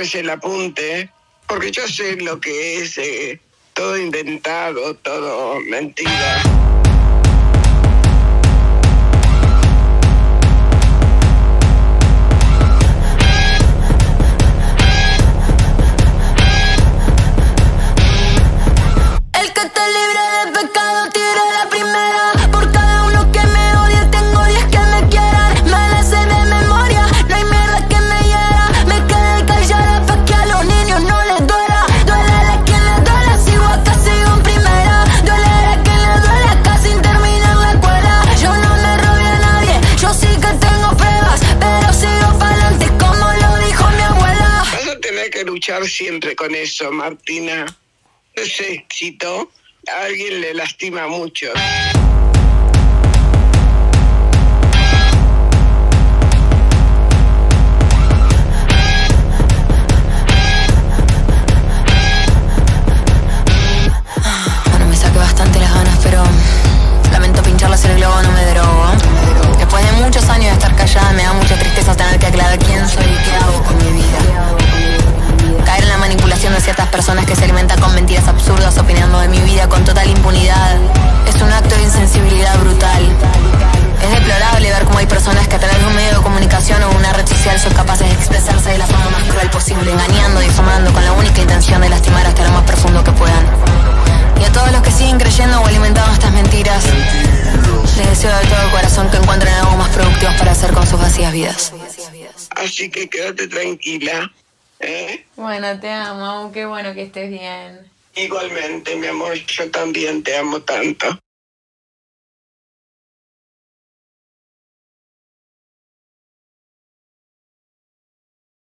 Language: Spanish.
tomes el apunte, porque yo sé lo que es todo inventado, todo mentira. El que te libre de pecado tire la primera. Por cada uno que me odie tengo 10 que me quieran. Me la sé de memoria, no hay mierda que me hiera. Me quedé callada pa' que a los niños no les duela. Duele a quien les duela, sigo acá, sigo en primera. Duele a quien les duela, casi sin terminar la escuela. Yo no me robé a nadie, yo sí que tengo pruebas, pero sigo pa'lante como lo dijo mi abuela. Vas a tener que luchar siempre con eso, Martina. Ese éxito a alguien le lastima mucho. Bueno, me saqué bastante las ganas, pero lamento pincharlas el globo, no me drogo. Después de muchos años de estar callada, me da mucha tristeza tener que aclarar quién soy y qué hago con mi vida. Caer en la manipulación de ciertas personas que se alimentan con mentiras absurdas opinando de mi vida con total impunidad es un acto de insensibilidad brutal. Es deplorable ver cómo hay personas que a través de un medio de comunicación o una red social son capaces de expresarse de la forma más cruel posible, engañando, difamando con la única intención de lastimar hasta lo más profundo que puedan. Y a todos los que siguen creyendo o alimentando estas mentiras, les deseo de todo corazón que encuentren algo más productivo para hacer con sus vacías vidas. Así que quédate tranquila. Bueno, te amo, qué bueno que estés bien. Igualmente, mi amor, yo también te amo tanto.